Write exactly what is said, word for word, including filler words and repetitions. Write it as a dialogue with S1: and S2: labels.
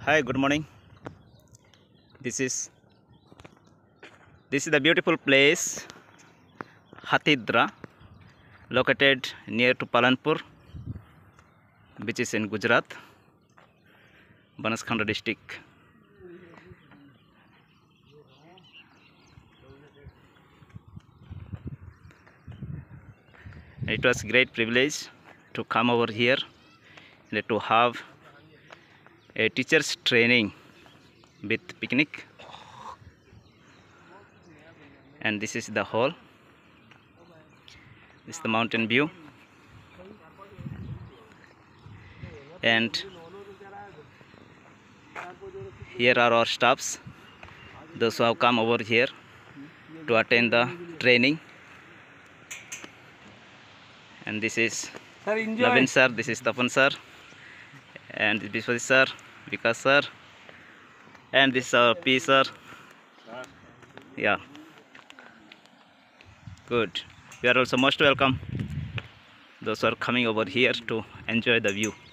S1: Hi, good morning. This is this is the beautiful place Hathidra, located near to Palanpur, which is in Gujarat, Banaskantha district. It was great privilege to come over here and to have a teacher's training with picnic. And this is the hall. This is the mountain view. And here are our staffs, those who have come over here to attend the training. And this is
S2: Sir, enjoy.
S1: Navin sir, this is Tapan sir, and this is Vishwajit sir, Vikas sir, and this is our P sir. Yeah, good. You are also most welcome, those who are coming over here to enjoy the view.